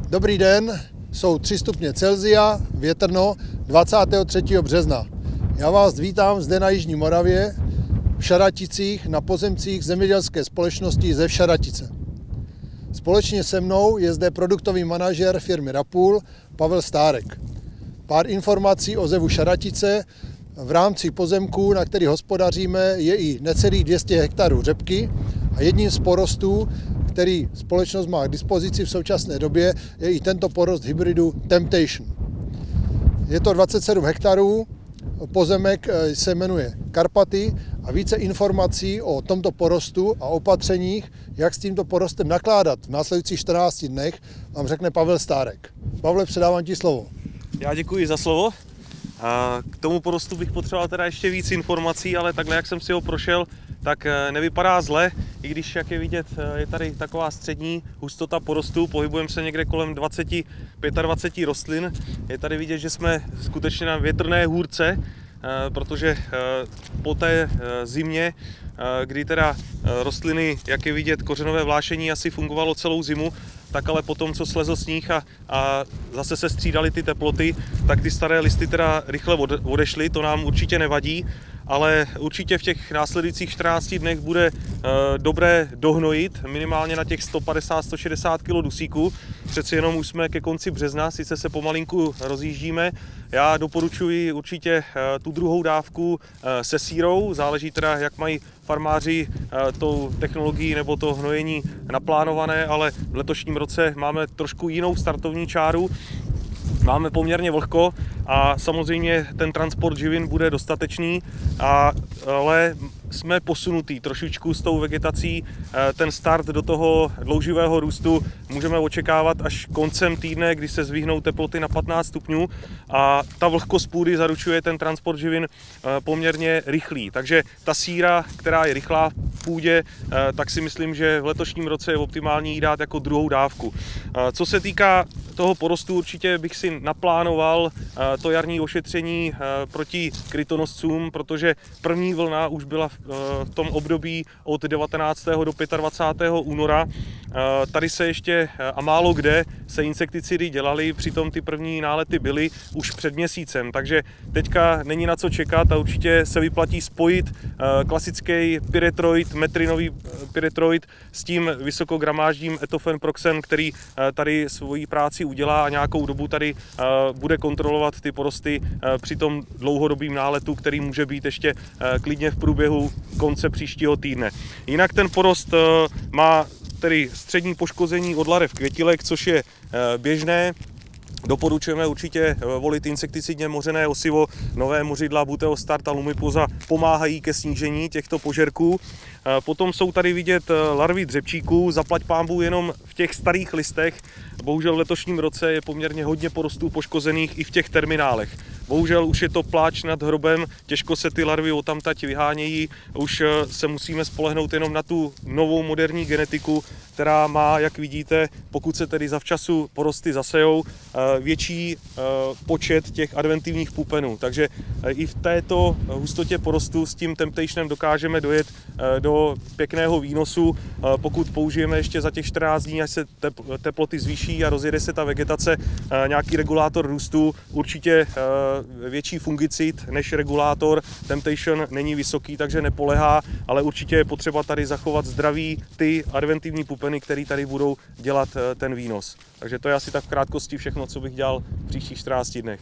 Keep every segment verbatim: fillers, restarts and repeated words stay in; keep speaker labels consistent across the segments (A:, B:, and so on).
A: Dobrý den, jsou tři stupně Celsia, větrno, dvacátého třetího března. Já vás vítám zde na Jižní Moravě, v Šaraticích, na pozemcích zemědělské společnosti ze Šaratice. Společně se mnou je zde produktový manažer firmy Rapul Pavel Stárek. Pár informací o zevu Šaratice. V rámci pozemků, na který hospodaříme, je i necelých dvě stě hektarů řepky a jedním z porostů, který společnost má k dispozici v současné době, je i tento porost hybridu Temptation. Je to dvacet sedm hektarů, pozemek se jmenuje Karpaty a více informací o tomto porostu a opatřeních, jak s tímto porostem nakládat v následujících čtrnácti dnech, vám řekne Pavel Stárek. Pavle, předávám ti slovo.
B: Já děkuji za slovo. K tomu porostu bych potřeboval teda ještě víc informací, ale takhle, jak jsem si ho prošel, tak nevypadá zle, i když, jak je vidět, je tady taková střední hustota porostu, pohybujeme se někde kolem dvacet až dvacet pět rostlin. Je tady vidět, že jsme skutečně na větrné hůrce, protože po té zimě, kdy teda rostliny, jak je vidět, kořenové vlášení asi fungovalo celou zimu, tak ale potom, co slezl sníh a, a zase se střídaly ty teploty, tak ty staré listy teda rychle odešly, to nám určitě nevadí, ale určitě v těch následujících čtrnácti dnech bude e, dobré dohnojit, minimálně na těch sto padesát až sto šedesát kilo dusíku. Přeci jenom už jsme ke konci března, sice se pomalinku rozjíždíme. Já doporučuji určitě e, tu druhou dávku e, se sírou, záleží teda, jak mají farmáři e, tou technologií nebo to hnojení naplánované, ale v letošním roce máme trošku jinou startovní čáru. Máme poměrně vlhko a samozřejmě ten transport živin bude dostatečný, a, ale jsme posunutý trošičku s tou vegetací. Ten start do toho dlouživého růstu můžeme očekávat až koncem týdne, kdy se zvýhnou teploty na patnáct stupňů a ta vlhkost půdy zaručuje ten transport živin poměrně rychlý. Takže ta síra, která je rychlá v půdě, tak si myslím, že v letošním roce je optimální jí dát jako druhou dávku. Co se týká toho porostu, určitě bych si naplánoval to jarní ošetření proti krytonoscům, protože první vlna už byla v tom období od devatenáctého do dvacátého pátého února. Tady se ještě a málo kde se insekticidy dělaly, přitom ty první nálety byly už před měsícem, takže teďka není na co čekat a určitě se vyplatí spojit klasický pyretroid, metrinový pyretroid s tím vysokogramáždím etofenproxen, který tady svoji práci udělá a nějakou dobu tady bude kontrolovat ty porosty při tom dlouhodobým náletu, který může být ještě klidně v průběhu konce příštího týdne. Jinak ten porost má tedy střední poškození od larev květilek, což je běžné. Doporučujeme určitě volit insekticidně mořené osivo, nové mořidla Buteostart a Lumiposa pomáhají ke snížení těchto požerků. Potom jsou tady vidět larvy dřepčíků, zaplať pánbů jenom v těch starých listech. Bohužel v letošním roce je poměrně hodně porostů poškozených i v těch terminálech. Bohužel už je to pláč nad hrobem, těžko se ty larvy odtamtať vyhánějí, už se musíme spolehnout jenom na tu novou moderní genetiku, která má, jak vidíte, pokud se tedy zavčasu porosty zasejou, větší počet těch adventivních pupenů. Takže i v této hustotě porostu s tím Temptationem dokážeme dojet do pěkného výnosu, pokud použijeme ještě za těch čtrnáct dní, až se teploty zvýší a rozjede se ta vegetace, nějaký regulátor růstu, určitě větší fungicid než regulátor. Temptation není vysoký, takže nepolehá, ale určitě je potřeba tady zachovat zdraví ty adventivní pupeny, které tady budou dělat ten výnos. Takže to je asi tak v krátkosti všechno, co bych dělal v příštích čtrnácti dnech.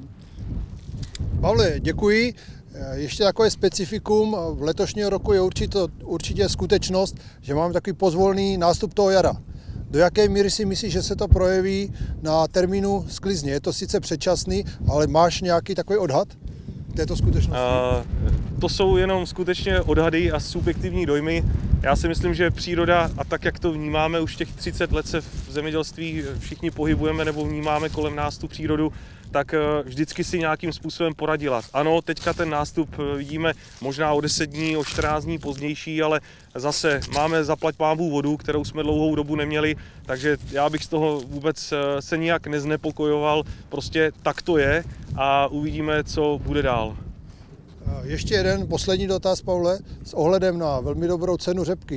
A: Pavle, děkuji. Ještě takové specifikum v letošního roku je určitě, určitě skutečnost, že máme takový pozvolný nástup toho jara. Do jaké míry si myslíš, že se to projeví na termínu sklizně? Je to sice předčasný, ale máš nějaký takový odhad této skutečnosti?
B: Uh, to jsou jenom skutečně odhady a subjektivní dojmy. Já si myslím, že příroda a tak, jak to vnímáme, už těch třicet let se v zemědělství všichni pohybujeme nebo vnímáme kolem nás tu přírodu, tak vždycky si nějakým způsobem poradila. Ano, teďka ten nástup vidíme možná o deset dní, o čtrnáct dní pozdější, ale zase máme zaplať pánbůh vodu, kterou jsme dlouhou dobu neměli, takže já bych z toho vůbec se nijak neznepokojoval, prostě tak to je a uvidíme, co bude dál.
A: Ještě jeden poslední dotaz, Pavle, s ohledem na velmi dobrou cenu řepky.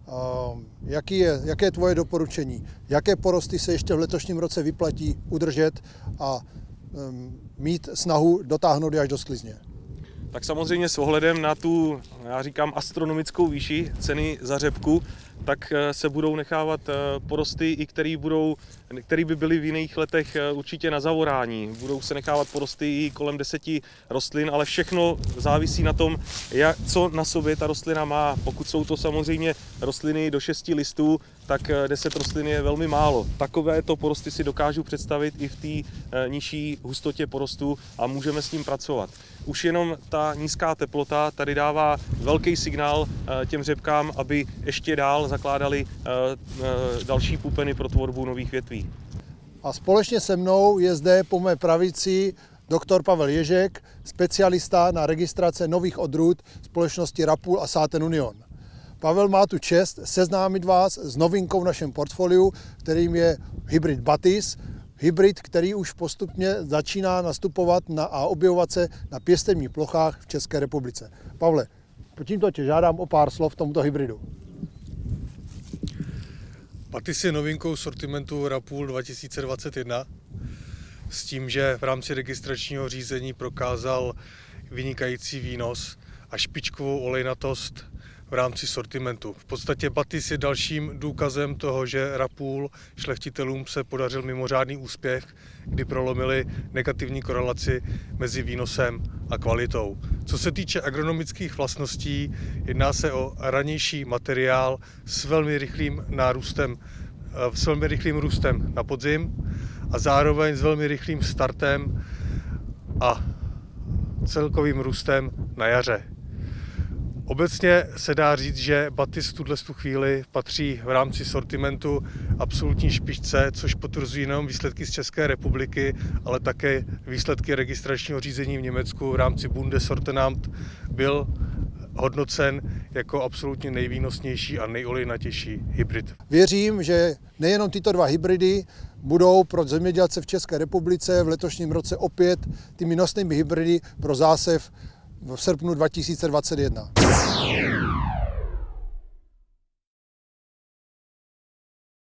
A: Jaký je, jaké je tvoje doporučení? Jaké porosty se ještě v letošním roce vyplatí udržet a mít snahu dotáhnout je až do sklizně?
B: Tak samozřejmě s ohledem na tu, já říkám, astronomickou výši ceny za řepku, tak se budou nechávat porosty, i které budou, které by byly v jiných letech určitě na zavorání. Budou se nechávat porosty i kolem deseti rostlin, ale všechno závisí na tom, jak, co na sobě ta rostlina má. Pokud jsou to samozřejmě rostliny do šesti listů, tak deset rostlin je velmi málo. Takovéto porosty si dokážu představit i v té nižší hustotě porostů a můžeme s tím pracovat. Už jenom ta nízká teplota tady dává velký signál těm řepkám, aby ještě dál zakládali další pupeny pro tvorbu nových větví.
A: A společně se mnou je zde po mé pravici doktor Pavel Ježek, specialista na registrace nových odrůd společnosti Rapul a Saten Union. Pavel má tu čest seznámit vás s novinkou v našem portfoliu, kterým je hybrid Batis, hybrid, který už postupně začíná nastupovat na, a objevovat se na pěstebních plochách v České republice. Pavle, tímto tě žádám o pár slov k tomuto hybridu.
C: Batis je novinkou sortimentu Rapul dva tisíce dvacet jedna s tím, že v rámci registračního řízení prokázal vynikající výnos a špičkovou olejnatost v rámci sortimentu. V podstatě Batis je dalším důkazem toho, že Rapul šlechtitelům se podařil mimořádný úspěch, kdy prolomili negativní korelaci mezi výnosem a kvalitou. Co se týče agronomických vlastností, jedná se o ranější materiál s velmi rychlým nárůstem, s velmi rychlým růstem na podzim a zároveň s velmi rychlým startem a celkovým růstem na jaře. Obecně se dá říct, že Batis v tuhle chvíli patří v rámci sortimentu absolutní špičce, což potvrzují nejen výsledky z České republiky, ale také výsledky registračního řízení v Německu v rámci Bundesortenamt byl hodnocen jako absolutně nejvýnosnější a nejolejnatější hybrid.
A: Věřím, že nejenom tyto dva hybridy budou pro zemědělce v České republice v letošním roce opět těmi nosnými hybridy pro zásev v srpnu dva tisíce dvacet jedna.